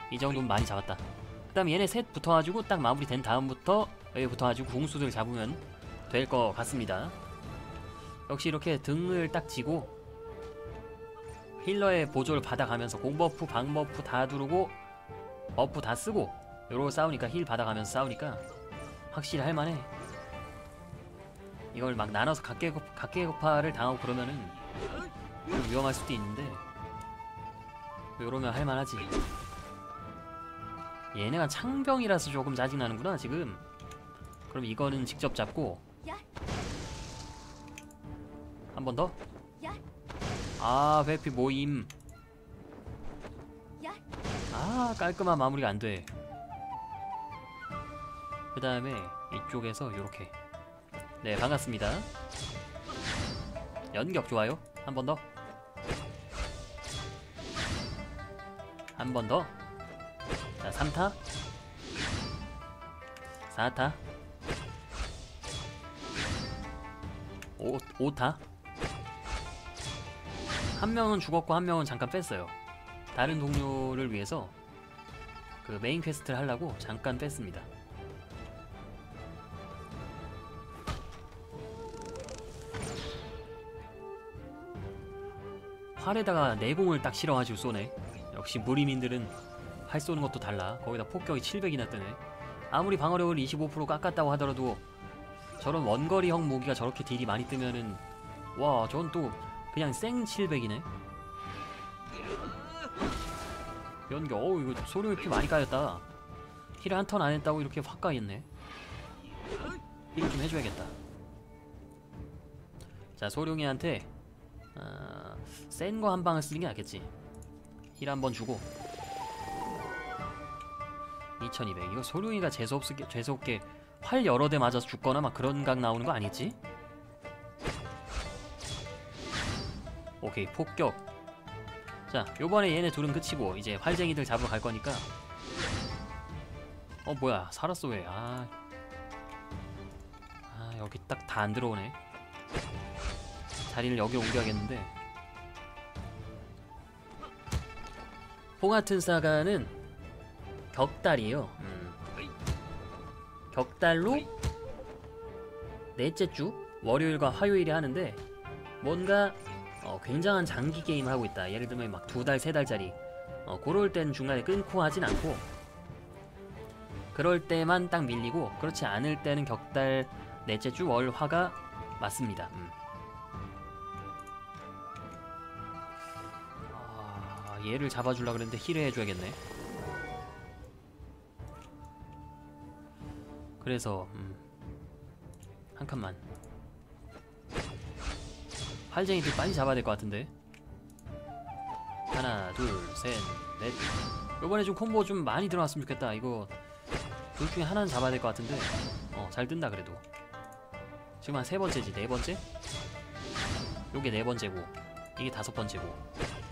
이 정도면 많이 잡았다. 그 다음에 얘네 셋 붙어가지고 딱 마무리 된 다음부터 여기 붙어가지고 궁수들 잡으면 될 것 같습니다. 역시 이렇게 등을 딱 쥐고 힐러의 보조를 받아가면서 공버프, 방버프 다 두르고 버프 다 쓰고 요러고 싸우니까, 힐 받아가면서 싸우니까 확실히 할만해. 이걸 막 나눠서 각계급파를 당하고 그러면은 좀 위험할 수도 있는데 요러면 할만하지. 얘네가 창병이라서 조금 짜증나는구나 지금. 그럼 이거는 직접 잡고 한 번 더. 아, 회피 모임. 아, 깔끔한 마무리가 안돼. 그 다음에 이쪽에서 요렇게. 네, 반갑습니다. 연격 좋아요. 한 번 더. 한 번 더. 자, 3타 4타 5타. 한 명은 죽었고 한 명은 잠깐 뺐어요. 다른 동료를 위해서 그 메인 퀘스트를 하려고 잠깐 뺐습니다. 활에다가 내공을 딱 실어가지고 쏘네. 역시 무리민들은 활 쏘는 것도 달라. 거기다 폭격이 700이나 뜨네. 아무리 방어력을 25% 깎았다고 하더라도 저런 원거리형 무기가 저렇게 딜이 많이 뜨면은, 와, 저건 또 그냥 생 700이네. 연기, 어우, 이거 소룡이 피 많이 까였다. 힐을 한 턴 안 했다고 이렇게 확 까였네. 힐을 좀 해줘야겠다. 자, 소룡이한테 센 거 한 방을 쓰는 게 낫겠지. 힐 한 번 주고 2200. 이거 소룡이가 재수없게 활 여러 대 맞아서 죽거나 막 그런 각 나오는 거 아니지? 오케이, 폭격. 자, 요번에 얘네 둘은 그치고 이제 활쟁이들 잡으러 갈 거니까. 뭐야, 살았어. 왜? 여기 딱 다 안 들어오네. 자리를 여기 옮겨야겠는데. 홍하튼 사가는 격달이에요. 격달로 넷째 주 월요일과 화요일에 하는데, 뭔가 굉장한 장기 게임을 하고 있다. 예를 들면 막 2달, 3달짜리 그럴 땐 중간에 끊고 하진 않고, 그럴 때만 딱 밀리고, 그렇지 않을 때는 격달 넷째 주 월, 화가 맞습니다. 얘를 잡아주려고 그랬는데 힐을 해줘야겠네. 그래서 한 칸만. 활쟁이들 빨리 잡아야 될 것 같은데. 하나, 둘, 셋, 넷. 요번에 좀 콤보 좀 많이 들어왔으면 좋겠다. 이거 둘 중에 하나는 잡아야 될 것 같은데. 잘 뜬다 그래도. 지금 한 3번째지. 4번째? 요게 4번째고 이게 5번째고,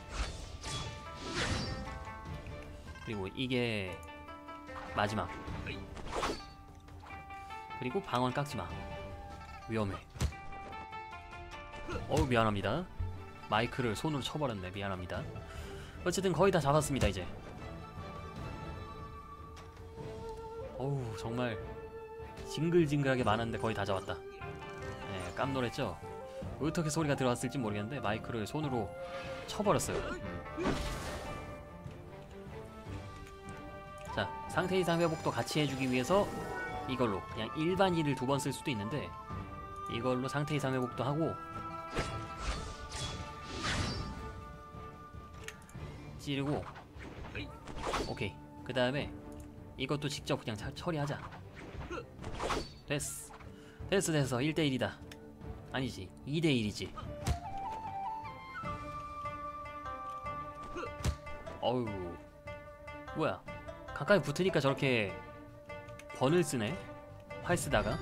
그리고 이게 마지막. 그리고 방언 깎지마. 위험해. 미안합니다. 마이크를 손으로 쳐버렸네. 미안합니다. 어쨌든 거의 다 잡았습니다 이제. 정말 징글징글하게 많았는데 거의 다 잡았다. 네, 깜놀했죠? 어떻게 소리가 들어왔을지 모르겠는데 마이크를 손으로 쳐버렸어요. 자, 상태 이상 회복도 같이 해주기 위해서 이걸로 그냥 일반 힐을 2번 쓸 수도 있는데, 이걸로 상태 이상 회복도 하고 찌르고. 오케이, 그 다음에 이것도 직접 그냥 처리하자. 됐어. 1대1이다. 아니지, 2대1이지. 어우, 뭐야, 가까이 붙으니까 저렇게 번을 쓰네. 활 쓰다가.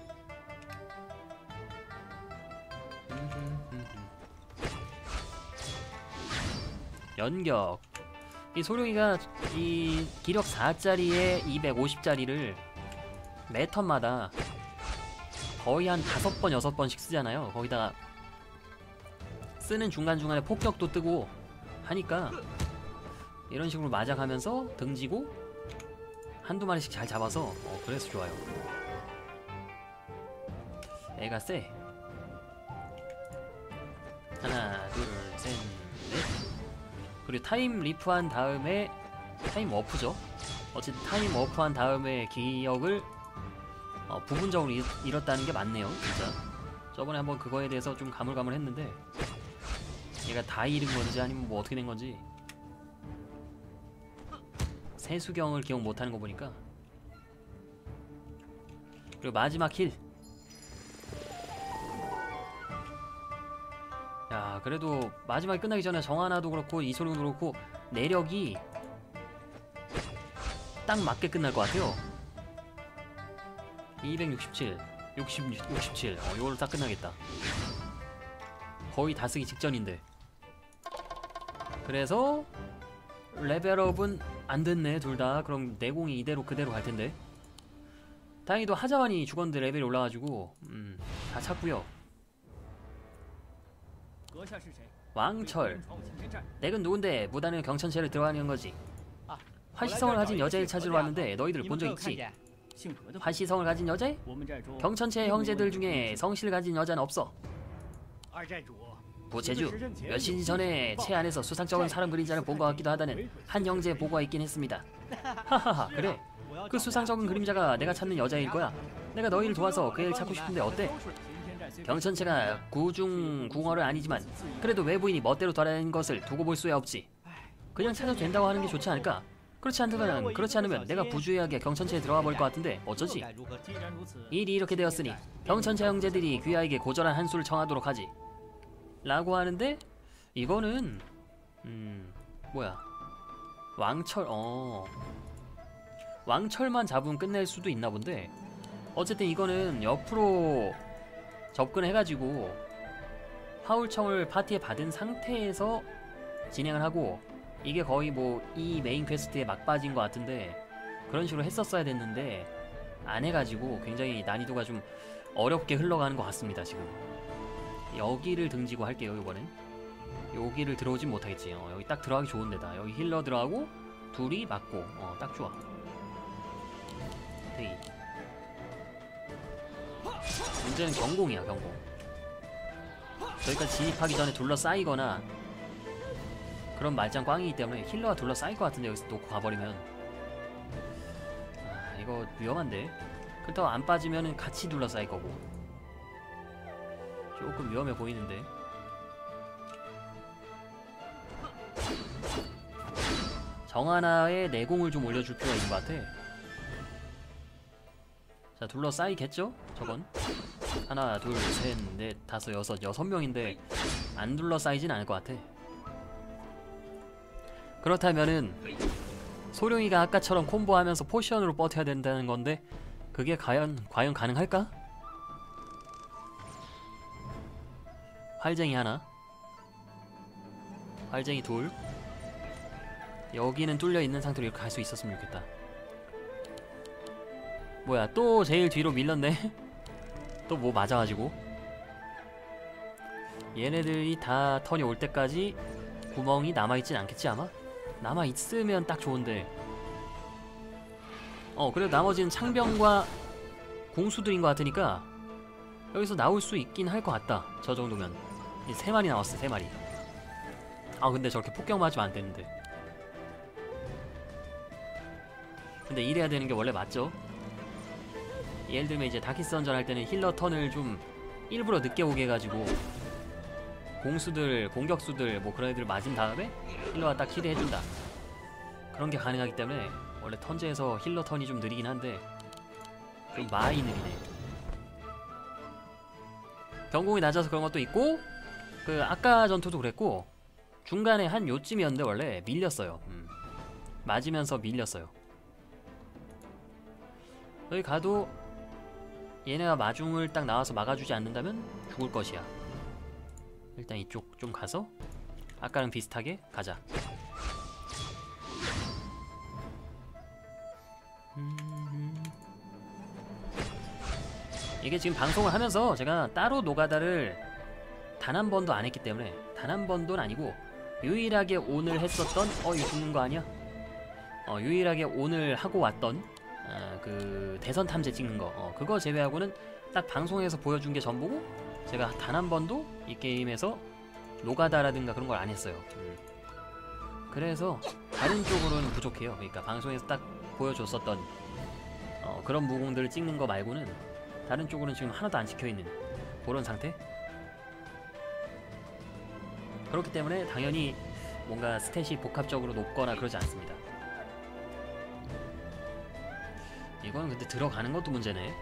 연격. 이 소룡이가 이 기력 4짜리에 250짜리를 매 턴마다 거의 한 5번, 6번씩 쓰잖아요. 거기다가 쓰는 중간중간에 폭격도 뜨고 하니까 이런 식으로 맞아가면서 등지고 한두 마리씩 잘 잡아서 그래서 좋아요. 애가 쎄. 하나 둘 셋 넷. 그리고 타임 리프한 다음에 타임 워프죠. 어쨌든 타임 워프한 다음에 기억을 부분적으로 잃었다는 게 맞네요. 진짜 저번에 한번 그거에 대해서 좀 가물가물했는데 얘가 다 잃은 건지 아니면 뭐 어떻게 된 건지 세수경을 기억 못하는 거 보니까. 그리고 마지막 힐. 야 그래도 마지막에 끝나기 전에 정하나도 그렇고 이소룡도 그렇고 내력이 딱 맞게 끝날 것 같아요. 267 67 이걸로 딱 끝나겠다. 거의 다 쓰기 직전인데. 그래서 레벨업은 안 됐네 둘다. 그럼 내공이 이대로 그대로 갈 텐데. 다행히도 하자완이 죽었는데 레벨이 올라가지고 다 찼고요. 왕철. 넥은 누군데 무단의 경천체를 들어가는 거지. 화시성을 가진 여자를 찾으러 왔는데 너희들 본 적 있지? 화시성을 가진 여자? 경천체 형제들 중에 성실을 가진 여자는 없어. 부체주, 며칠 전에 체 안에서 수상쩍은 사람 그림자를 본 것 같기도 하다는 한 형제의 보고가 있긴 했습니다. 하하하 그래. 그 수상쩍은 그림자가 내가 찾는 여자일 거야. 내가 너희를 도와서 그 애를 찾고 싶은데 어때? 경천체가 구중궁어를 아니지만 그래도 외부인이 멋대로 돌아다니는 것을 두고 볼 수야 없지. 그냥 찾아도 된다고 하는 게 좋지 않을까? 그렇지 않으면 내가 부주의하게 경천체에 들어가 볼 것 같은데 어쩌지? 일이 이렇게 되었으니 경천체 형제들이 귀하에게 고절한 한 수를 청하도록 하지. 라고 하는데 이거는 뭐야 왕철 왕철만 잡으면 끝낼 수도 있나 본데. 어쨌든 이거는 옆으로 접근해가지고 화울청을 파티에 받은 상태에서 진행을 하고, 이게 거의 뭐 이 메인 퀘스트에 막 빠진 것 같은데 그런 식으로 했었어야 됐는데 안 해가지고 굉장히 난이도가 좀 어렵게 흘러가는 것 같습니다. 지금 여기를 등지고 할게요. 이번엔 여기를 들어오진 못하겠지. 여기 딱 들어가기 좋은 데다. 여기 힐러 들어가고 둘이 맞고 딱 좋아. 대기. 문제는 경공이야. 경공. 저기까지 진입하기 전에 둘러싸이거나 그런 말짱 꽝이기 때문에 힐러가 둘러싸일 것 같은데 여기서 놓고 가버리면 이거 위험한데. 그렇다고 안 빠지면 같이 둘러싸일 거고 조금 위험해 보이는데. 정하나의 내공을 좀 올려줄 필요가 있는 것 같아. 자, 둘러싸이겠죠? 저건 하나 둘 셋 넷 다섯 여섯 명인데 안 둘러싸이진 않을 것 같아. 그렇다면은 소룡이가 아까처럼 콤보하면서 포션으로 버텨야 된다는 건데 그게 과연 가능할까? 활쟁이 하나, 활쟁이 둘. 여기는 뚫려 있는 상태로 이렇게 갈 수 있었으면 좋겠다. 뭐야, 또 제일 뒤로 밀렸네. 또 뭐 맞아가지고. 얘네들이 다 턴이 올 때까지 구멍이 남아있진 않겠지 아마? 남아있으면 딱 좋은데. 그래도 나머지는 창병과 공수들인 것 같으니까 여기서 나올 수 있긴 할 것 같다. 저 정도면. 3마리 나왔어. 3마리. 근데 저렇게 폭격 맞으면 안 되는데. 근데 이래야 되는 게 원래 맞죠? 예를 들면 이제 다키스 던전 할 때는 힐러 턴을 좀 일부러 늦게 오게 해가지고 공수들, 공격수들 뭐 그런 애들 맞은 다음에 힐러가 딱 힐을 해준다. 그런 게 가능하기 때문에 원래 턴제에서 힐러 턴이 좀 느리긴 한데 좀 많이 느리네. 경공이 낮아서 그런 것도 있고, 그 아까 전투도 그랬고 중간에 한 요쯤이었는데 원래 밀렸어요. 맞으면서 밀렸어요. 여기 가도 얘네가 마중을 딱 나와서 막아주지 않는다면 죽을 것이야. 일단 이쪽 좀 가서 아까랑 비슷하게 가자. 이게 지금 방송을 하면서 제가 따로 노가다를 단 한 번도 안 했기 때문에, 단 한 번도는 아니고 유일하게 오늘 했었던 이거 죽는 거 아니야? 유일하게 오늘 하고 왔던 그 대선 탐지 찍는 거 그거 제외하고는 딱 방송에서 보여준 게 전부고 제가 단 한 번도 이 게임에서 노가다라든가 그런 걸 안 했어요. 그래서 다른 쪽으로는 부족해요. 그러니까 방송에서 딱 보여줬었던 그런 무공들을 찍는 거 말고는 다른 쪽으로는 지금 하나도 안 찍혀있는 그런 상태? 그렇기 때문에 당연히 뭔가 스탯이 복합적으로 높거나 그러지 않습니다. 이거는 근데 들어가는 것도 문제네.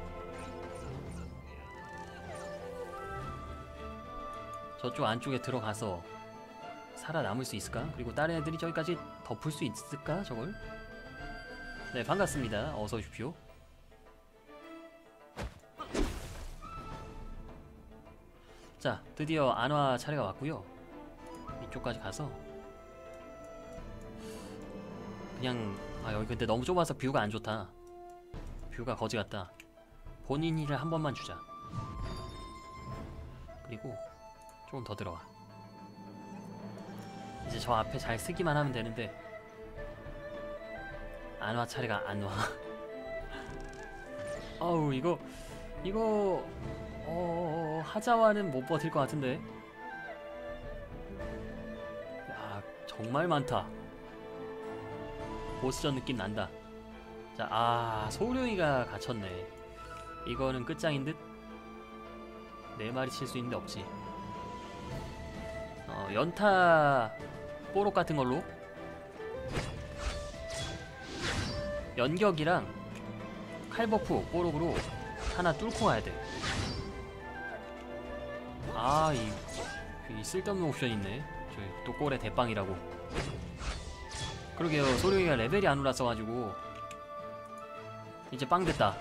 저쪽 안쪽에 들어가서 살아남을 수 있을까? 그리고 다른 애들이 저기까지 덮을 수 있을까? 저걸? 네, 반갑습니다. 어서 오십시오. 자, 드디어 안화 차례가 왔고요. 이쪽까지 가서 그냥 여기 근데 너무 좁아서 뷰가 안 좋다. 뷰가 거지 같다. 본인 힐을 한 번만 주자. 그리고 조금 더 들어와. 이제 저 앞에 잘 쓰기만 하면 되는데 안화 차례가 안 와. 어우 이거 하자와는 못 버틸 것 같은데. 야 정말 많다. 보스전 느낌 난다. 자, 소룡이가 갇혔네. 이거는 끝장인 듯. 4마리 칠 수 있는데 없지. 연타 뽀록 같은 걸로 연격이랑 칼버프 뽀록으로 하나 뚫고 가야 돼. 이 쓸데없는 옵션 있네. 저기 또 꼴에 대빵이라고. 그러게요. 소룡이가 레벨이 안 올랐어가지고 이제 빵 됐다.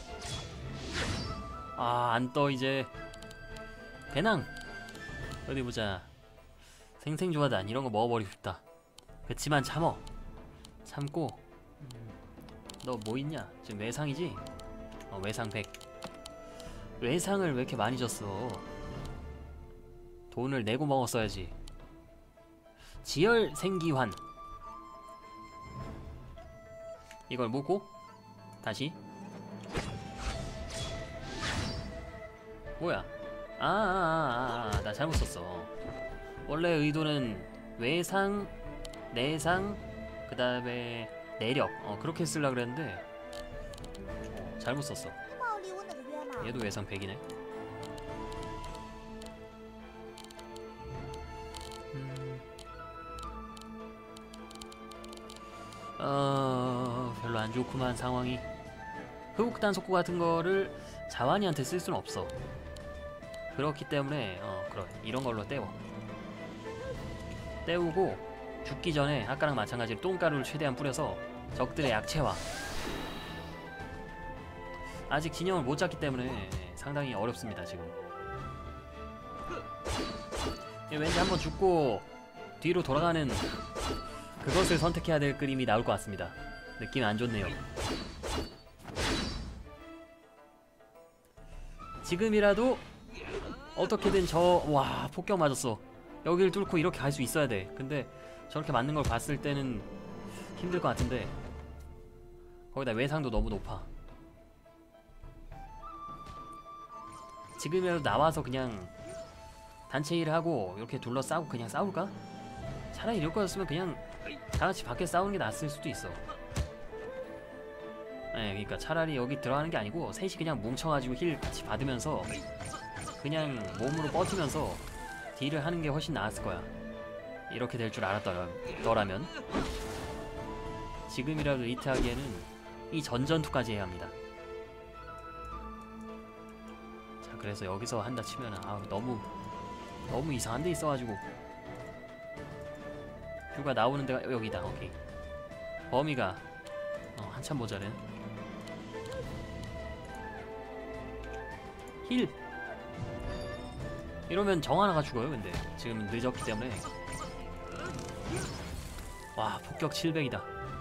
안 떠 이제. 배낭 어디 보자. 생생조화단 이런 거 먹어버리고 싶다. 그치만 참고. 너 뭐 있냐? 지금 외상이지? 외상 100. 외상을 왜 이렇게 많이 줬어? 돈을 내고 먹었어야지. 지열 생기환. 이걸 모고 다시. 뭐야? 나 잘못 썼어. 원래 의도는 외상, 내상, 그 다음에 내력 그렇게 쓰려고 그랬는데 잘못 썼어. 얘도 외상 100이네. 별로 안 좋구만 상황이. 흑흑단 속구 같은 거를 자완이한테 쓸 수는 없어. 그렇기 때문에 그래 이런 걸로 때우고 죽기 전에 아까랑 마찬가지로 똥가루를 최대한 뿌려서 적들의 약체화. 아직 진영을 못 잡기 때문에 상당히 어렵습니다 지금. 왠지 한번 죽고 뒤로 돌아가는 그것을 선택해야 될 그림이 나올 것 같습니다. 느낌이 안 좋네요. 지금이라도 어떻게든 와 폭격 맞았어. 여길 뚫고 이렇게 갈 수 있어야 돼. 근데 저렇게 맞는 걸 봤을 때는 힘들 것 같은데 거기다 외상도 너무 높아. 지금이라도 나와서 그냥 단체 일을 하고 이렇게 둘러싸고 그냥 싸울까? 차라리 이럴 거였으면 그냥 다같이 밖에 싸우는 게 낫을 수도 있어. 네, 그러니까 차라리 여기 들어가는 게 아니고 셋이 그냥 뭉쳐가지고 힐 같이 받으면서 그냥 몸으로 버티면서 딜을 하는 게 훨씬 나았을 거야. 이렇게 될 줄 알았더라면. 지금이라도 리트하기에는 이 전전투까지 해야 합니다. 자, 그래서 여기서 한다 치면은 너무 이상한 데 있어가지고. 뷰가 나오는 데가 여기다. 오케이. 범위가 한참 모자른. 힐! 이러면 정 하나가 죽어요. 근데 지금은 늦었기 때문에. 와 폭격 700이다.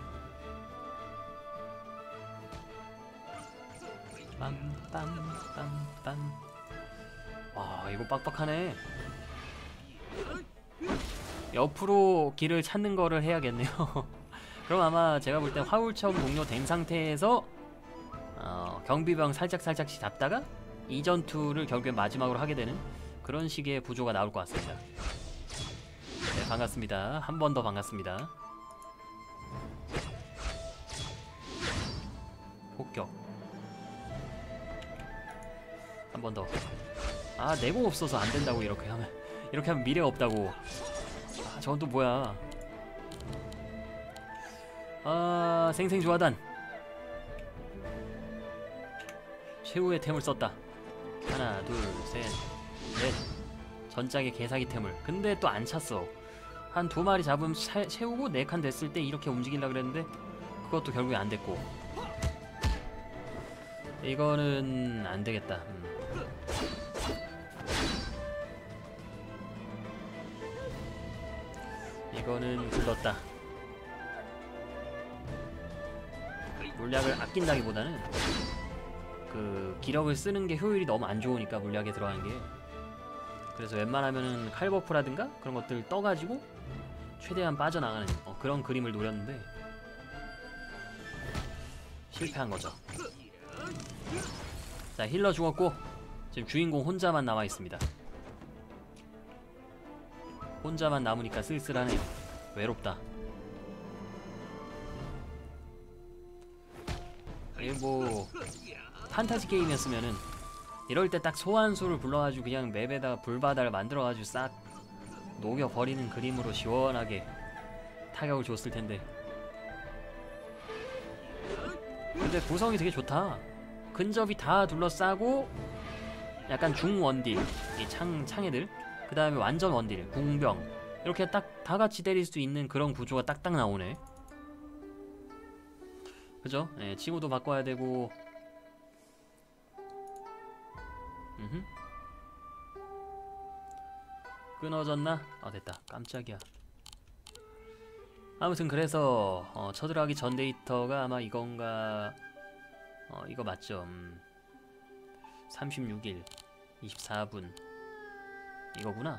빰빰빰빰. 와 이거 빡빡하네. 옆으로 길을 찾는 거를 해야겠네요. 그럼 아마 제가 볼 땐 화울점 동료 된 상태에서 경비병 살짝씩 잡다가 이전투를 결국엔 마지막으로 하게 되는 그런 식의 구조가 나올 것 같습니다. 네, 반갑습니다. 한 번 더 반갑습니다. 폭격. 한 번 더. 아, 내공 없어서 안 된다고. 이렇게 하면 미래가 없다고. 아, 저건 또 뭐야. 아, 생생조화단. 최후의 템을 썼다. 하나, 둘, 셋, 넷. 전작의 개사기 템을. 근데 또 안 찼어. 한 2마리 잡으면 채우고 4칸 됐을 때 이렇게 움직이려고 그랬는데 그것도 결국에 안 됐고. 이거는 안 되겠다. 이거는 굴렀다. 물약을 아낀다기보다는 그 기력을 쓰는 게 효율이 너무 안 좋으니까, 물약에 들어가는 게. 그래서 웬만하면은 칼버프라든가 그런 것들 떠가지고 최대한 빠져나가는 그런 그림을 노렸는데 실패한 거죠. 자, 힐러 죽었고 지금 주인공 혼자만 남아 있습니다. 혼자만 남으니까 쓸쓸하네요. 외롭다. 이게 뭐 판타지 게임이었으면은 이럴 때 딱 소환수를 불러가지고 그냥 맵에다가 불바다를 만들어가지고 싹 녹여버리는 그림으로 시원하게 타격을 줬을 텐데. 근데 구성이 되게 좋다. 근접이 다 둘러싸고 약간 중원딜, 이 창애들, 그 다음에 완전 원딜, 궁병, 이렇게 딱 다 같이 때릴 수 있는 그런 구조가 딱딱 나오네. 그죠? 예, 칭호도 바꿔야 되고. 끊어졌나? 아, 됐다. 깜짝이야. 아무튼 그래서 쳐들어가기 전 데이터가 아마 이건가. 이거 맞죠? 36일 24분 이거구나.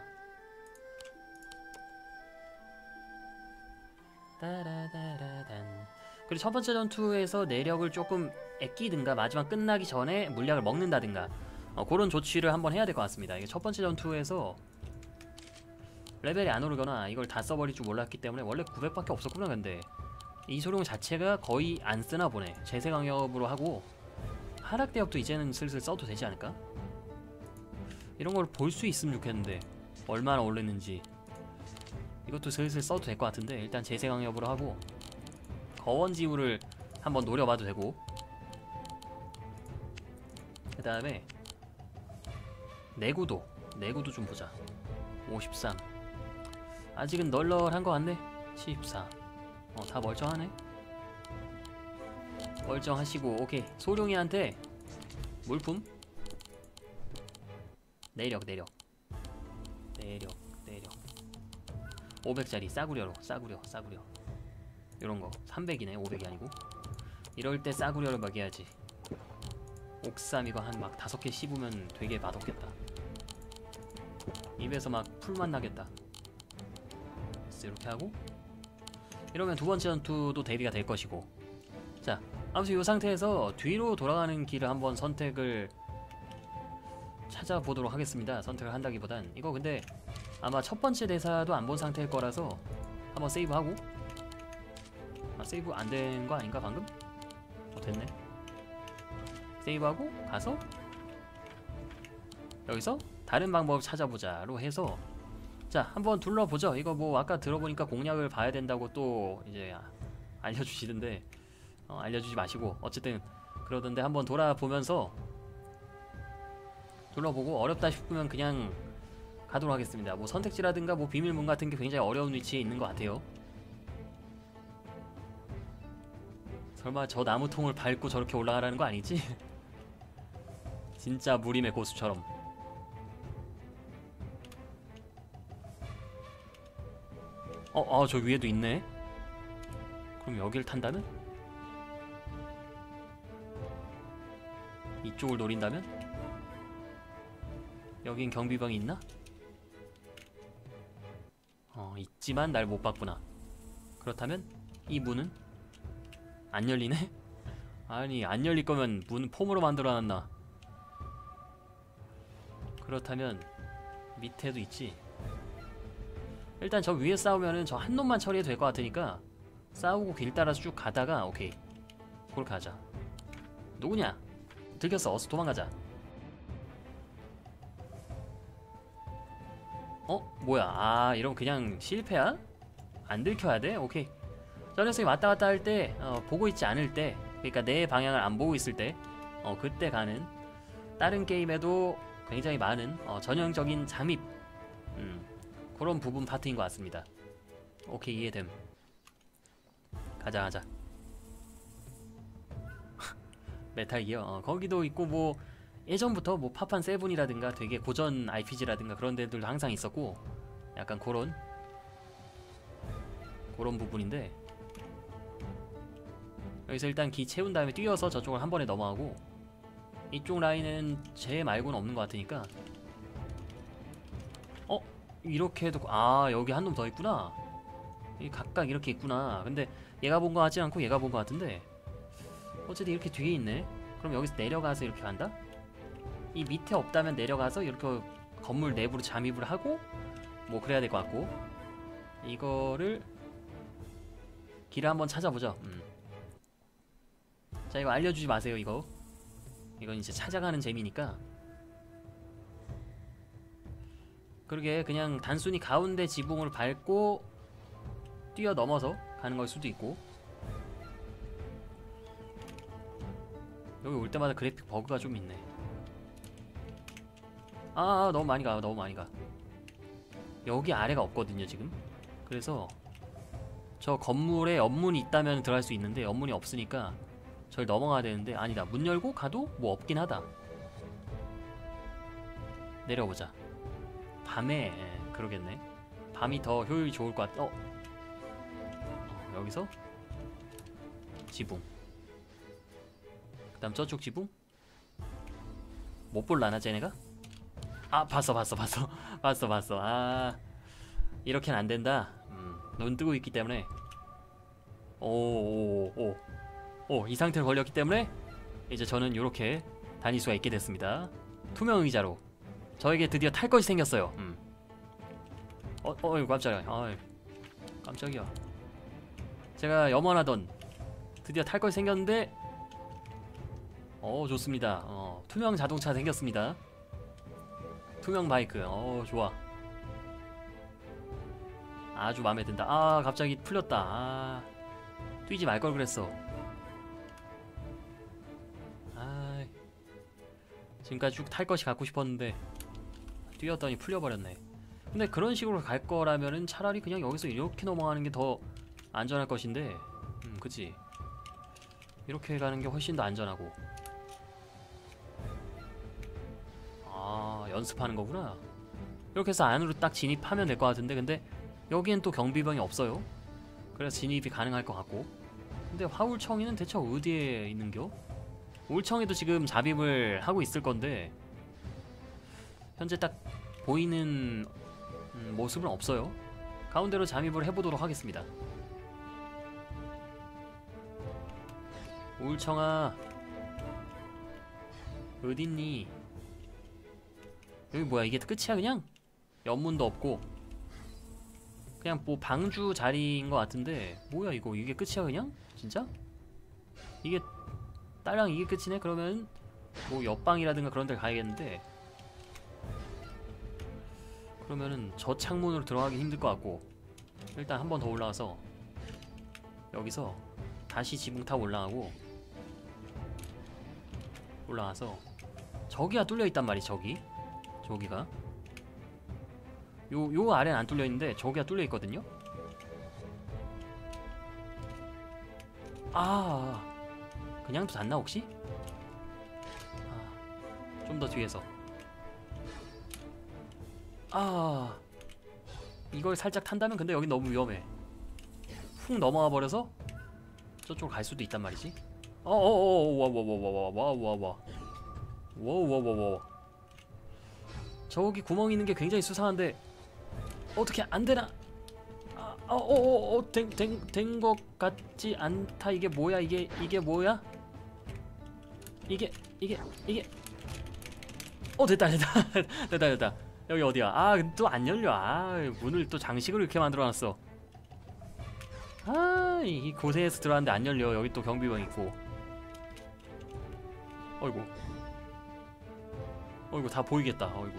따라다라단. 그리고 첫 번째 전투에서 내력을 조금 아끼든가 마지막 끝나기 전에 물약을 먹는다든가 그런 조치를 한번 해야 될 것 같습니다. 이게 첫 번째 전투에서 레벨이 안 오르거나 이걸 다 써버릴 줄 몰랐기 때문에. 원래 900밖에 없었구나. 근데 이소룡 자체가 거의 안 쓰나 보네. 재생강협으로 하고 하락대역도 이제는 슬슬 써도 되지 않을까? 이런 걸 볼 수 있으면 좋겠는데 얼마나 오르는지. 이것도 슬슬 써도 될 것 같은데 일단 재생강협으로 하고 거원지우를 한번 노려봐도 되고, 그 다음에 내구도 좀 보자. 53. 아직은 널널한 것 같네. 74. 다 멀쩡하네. 멀쩡하시고. 오케이. 소룡이한테 물품. 내력 500짜리 싸구려 요런거 300이네 500이 아니고. 이럴 때 싸구려를 먹여야지. 옥삼 이거 한 막 5개 씹으면 되게 맛없겠다. 입에서 막 풀맛 나겠다. 이렇게 하고 이러면 두 번째 전투도 대비가 될 것이고. 자, 아무튼 이 상태에서 뒤로 돌아가는 길을 한번 선택을 찾아보도록 하겠습니다. 선택을 한다기보단 이거 근데 아마 첫 번째 대사도 안 본 상태일 거라서 한번 세이브하고. 세이브 안 된 거 아닌가 방금? 됐네. 세이브하고 가서 여기서 다른 방법을 찾아보자로 해서 자, 한번 둘러보죠. 이거 뭐 아까 들어보니까 공략을 봐야 된다고 또 이제 알려주시던데 알려주지 마시고 어쨌든 그러던데 한번 돌아보면서 둘러보고 어렵다 싶으면 그냥 가도록 하겠습니다. 뭐 선택지라든가 뭐 비밀문 같은 게 굉장히 어려운 위치에 있는 것 같아요. 설마 저 나무통을 밟고 저렇게 올라가라는 거 아니지? 진짜 무림의 고수처럼. 저 위에도 있네. 그럼 여길 탄다면? 이쪽을 노린다면? 여긴 경비병이 있나? 있지만 날 못 봤구나. 그렇다면 이 문은 안 열리네? 아니 안 열릴 거면 문 폼으로 만들어놨나. 그렇다면 밑에도 있지. 일단 저 위에 싸우면은 저 한 놈만 처리해도 될 것 같으니까 싸우고 길 따라서 쭉 가다가 오케이 그렇게 하자. 누구냐? 들켰어. 어서 도망가자. 뭐야? 아 이러면 그냥 실패야? 안 들켜야 돼? 오케이. 저 녀석이 왔다 갔다 할 때 보고 있지 않을 때, 그러니까 내 방향을 안 보고 있을 때 그때 가는, 다른 게임에도 굉장히 많은 전형적인 잠입 그런 부분 파트인 것 같습니다. 오케이 이해됨. 가자. 메탈 기어 거기도 있고 뭐 예전부터 뭐 파판 세븐이라든가 되게 고전 RPG라든가 그런 데들도 항상 있었고 약간 그런 부분인데, 여기서 일단 기 채운 다음에 뛰어서 저쪽을 한 번에 넘어가고, 이쪽 라인은 쟤 말고는 없는 것 같으니까 이렇게 해도 여기 한 놈 더 있구나. 이 각각 이렇게 있구나. 근데 얘가 본 것 같지 않고 얘가 본 것 같은데 어쨌든 이렇게 뒤에 있네. 그럼 여기서 내려가서 이렇게 간다? 이 밑에 없다면 내려가서 이렇게 건물 내부로 잠입을 하고 뭐 그래야 될 것 같고, 이거를 길을 한번 찾아보죠. 자 이거 알려주지 마세요. 이건 이제 찾아가는 재미니까. 그러게 그냥 단순히 가운데 지붕을 밟고 뛰어넘어서 가는 걸 수도 있고, 여기 올 때마다 그래픽 버그가 좀 있네. 너무 많이 가. 여기 아래가 없거든요 지금. 그래서 저 건물에 연문이 있다면 들어갈 수 있는데 연문이 없으니까 저를 넘어가야 되는데, 아니다 문 열고 가도 뭐 없긴 하다. 내려보자. 밤에 그러겠네. 밤이 더 효율이 좋을 것 같아. 여기서 지붕, 그 다음 저쪽 지붕 못 볼라나 쟤네가? 봤어. 이렇게는 안 된다. 눈 뜨고 있기 때문에. 이 상태로 걸렸기 때문에 이제 저는 이렇게 다닐 수가 있게 됐습니다. 투명 의자로 저에게 드디어 탈 것이 생겼어요. 깜짝이야. 깜짝이야. 제가 염원하던 드디어 탈 것이 생겼는데 좋습니다. 투명 자동차 생겼습니다. 투명 바이크. 좋아. 아주 마음에 든다. 갑자기 풀렸다. 뛰지 말 걸 그랬어. 지금까지 쭉 탈 것이 갖고 싶었는데 뛰었더니 풀려버렸네. 근데 그런 식으로 갈 거라면은 차라리 그냥 여기서 이렇게 넘어가는 게 더 안전할 것인데, 그치? 이렇게 가는 게 훨씬 더 안전하고. 연습하는 거구나. 이렇게 해서 안으로 딱 진입하면 될 것 같은데, 근데 여기엔 또 경비병이 없어요. 그래서 진입이 가능할 것 같고. 근데 화울청이는 대체 어디에 있는겨? 울청이도 지금 잡입을 하고 있을 건데 현재 딱 보이는 모습은 없어요. 가운데로 잠입을 해보도록 하겠습니다. 울청아 어딨니? 여기 뭐야, 이게 끝이야 그냥? 연문도 없고 그냥 뭐 방주 자리인 것 같은데 뭐야 이거, 이게 끝이야 그냥? 진짜? 이게 딸랑 이게 끝이네? 그러면 뭐 옆방이라든가 그런 데 가야겠는데, 그러면은 저 창문으로 들어가기 힘들 것 같고, 일단 한 번 더 올라가서 여기서 다시 지붕 타고 올라가서 저기가 뚫려있단 말이. 저기가 요 아래는 안 뚫려있는데 저기가 뚫려있거든요. 그냥도 닿나 혹시? 좀 더 뒤에서. 이걸 살짝 탄다면, 근데 여긴 너무 위험해. 훅 넘어가 버려서 저쪽으로 갈 수도 있단 말이지. 저기 구멍이 있는 게 굉장히 수상한데 어떻게 안 되나? 된 것 같지 않다. 이게 뭐야? 이게 뭐야? 이게 됐다. 여기 어디야? 아, 또 안 열려. 아, 문을 또 장식으로 이렇게 만들어놨어. 아, 이 고세에서 들어왔는데 안 열려. 여기 또 경비병 있고. 어이구 다 보이겠다. 어이구.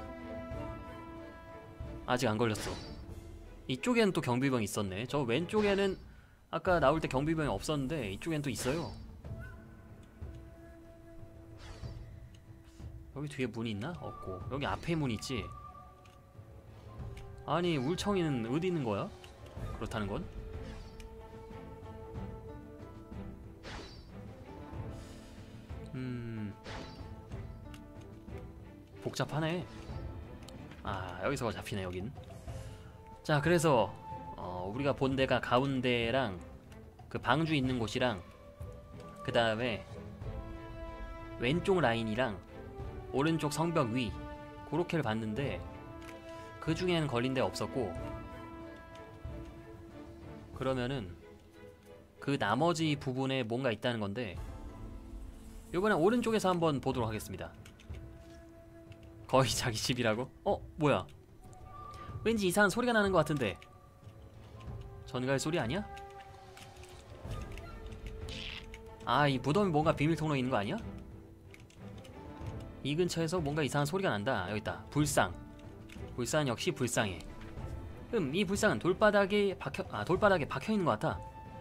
아직 안 걸렸어. 이쪽에는 또 경비병 있었네. 저 왼쪽에는 아까 나올 때 경비병이 없었는데 이쪽엔 또 있어요. 여기 뒤에 문이 있나? 없고. 여기 앞에 문 있지? 아니, 울청이는 어디 있는 거야? 그렇다는 건? 복잡하네. 아, 여기서 잡히네. 여긴. 자, 그래서 우리가 본 데가 가운데랑 그 방주 있는 곳이랑 그 다음에 왼쪽 라인이랑 오른쪽 성벽 위 그렇게를 봤는데 그 중에는 걸린 데 없었고, 그러면은 그 나머지 부분에 뭔가 있다는 건데 이번엔 오른쪽에서 한번 보도록 하겠습니다. 거의 자기 집이라고? 뭐야? 왠지 이상한 소리가 나는 것 같은데. 전갈 소리 아니야? 아, 이 무덤에 뭔가 비밀 통로 있는 거 아니야? 이 근처에서 뭔가 이상한 소리가 난다. 여기 있다. 불상. 불상 역시 불상해. 이 불상은 돌바닥에 박혀 있는 것 같아.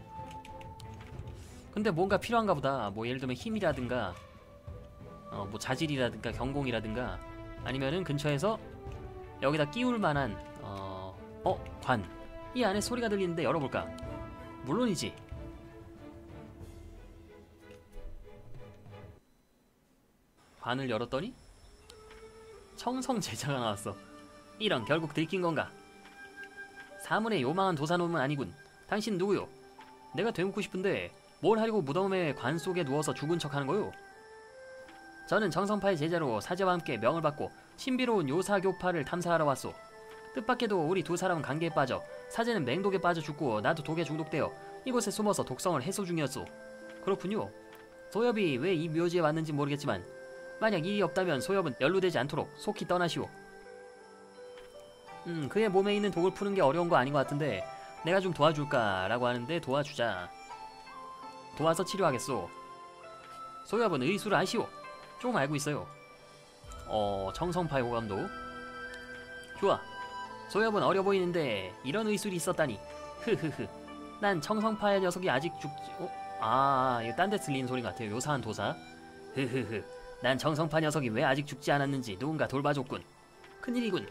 근데 뭔가 필요한가 보다. 뭐 예를 들면 힘이라든가 뭐 자질이라든가 경공이라든가, 아니면은 근처에서 여기다 끼울 만한 관. 이 안에 소리가 들리는데 열어볼까? 물론이지. 관을 열었더니 청성 제자가 나왔어. 이런, 결국 들킨 건가? 사문의 요망한 도사놈은 아니군. 당신 누구요? 내가 되묻고 싶은데 뭘 하려고 무덤의 관 속에 누워서 죽은 척하는 거요? 저는 정성파의 제자로 사제와 함께 명을 받고 신비로운 요사교파를 탐사하러 왔소. 뜻밖에도 우리 두 사람은 관계에 빠져 사제는 맹독에 빠져 죽고 나도 독에 중독되어 이곳에 숨어서 독성을 해소 중이었소. 그렇군요. 소엽이 왜 이 묘지에 왔는지 모르겠지만 만약 일이 없다면 소엽은 연루되지 않도록 속히 떠나시오. 그의 몸에 있는 독을 푸는 게 어려운 거 아닌 것 같은데 내가 좀 도와줄까 라고 하는데 도와주자. 도와서 치료하겠소. 소엽은 의술을 아시오? 조금 알고 있어요. 청성파의 호감도. 좋아. 소엽은 어려 보이는데 이런 의술이 있었다니. 흐흐흐. 난 청성파의 녀석이 아직 죽지... 이거 딴 데 들리는 소리 같아요. 요사한 도사. 흐흐흐. 난 청성파 녀석이 왜 아직 죽지 않았는지 누군가 돌봐줬군. 큰일이군.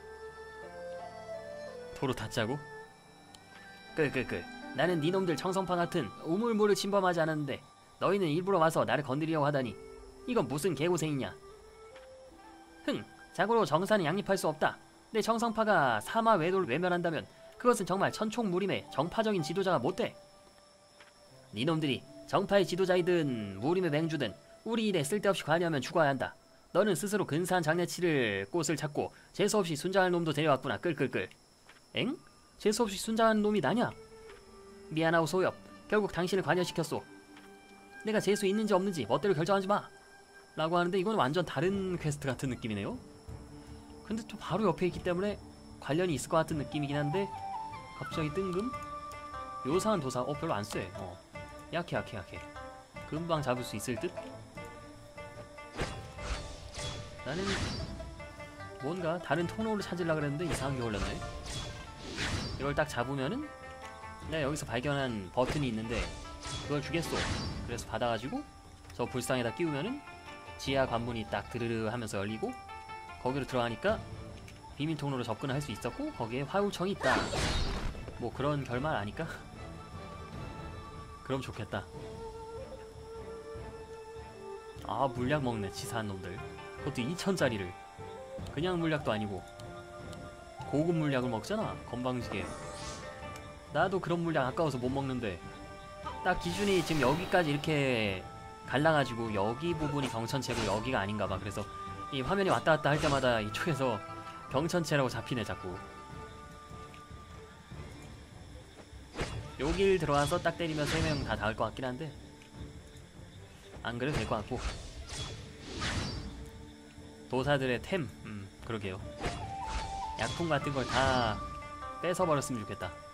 도로 닫자고? 끌끌끌. 나는 니놈들 청성파 같은 우물물을 침범하지 않았는데 너희는 일부러 와서 나를 건드리려고 하다니. 이건 무슨 개고생이냐. 자고로 정사는 양립할 수 없다. 내 청성파가 사마 외도를 외면한다면 그것은 정말 천총무림의 정파적인 지도자가 못돼. 니놈들이 정파의 지도자이든 무림의 맹주든 우리 일에 쓸데없이 관여하면 죽어야 한다. 너는 스스로 근사한 장례치를 곳을 찾고 재수없이 순장할 놈도 데려왔구나. 끌끌끌. 엥? 재수없이 순장하는 놈이 나냐? 미안하오 소엽. 결국 당신을 관여시켰소. 내가 재수 있는지 없는지 멋대로 결정하지 마. 라고 하는데 이건 완전 다른 퀘스트 같은 느낌이네요. 근데 또 바로 옆에 있기 때문에 관련이 있을 것 같은 느낌이긴 한데 갑자기 뜬금? 요사한 도사. 별로 안 쎄. 약해. 금방 잡을 수 있을 듯? 나는 뭔가 다른 통로를 찾으려고 그랬는데 이상한 게 걸렸네. 이걸 딱 잡으면은 내가 여기서 발견한 버튼이 있는데 그걸 주겠소. 그래서 받아가지고 저 불상에다 끼우면은 지하 관문이 딱 드르르 하면서 열리고 거기로 들어가니까 비밀 통로로 접근을 할 수 있었고 거기에 화울청이 있다. 뭐 그런 결말 아닐까? 그럼 좋겠다. 물약 먹네. 치사한 놈들. 그것도 2000짜리를. 그냥 물약도 아니고 고급 물약을 먹잖아. 건방지게. 나도 그런 물약 아까워서 못 먹는데 딱 기준이 지금 여기까지 이렇게 갈라가지고 여기 부분이 경천체고 여기가 아닌가봐. 그래서 이 화면이 왔다갔다 할 때마다 이쪽에서 경천체라고 잡히네 자꾸. 여길 들어와서 딱 때리면 3명 다 닿을 것 같긴 한데 안 그래도 될 것 같고. 도사들의 템, 그러게요. 약품 같은 걸 다 뺏어버렸으면 좋겠다.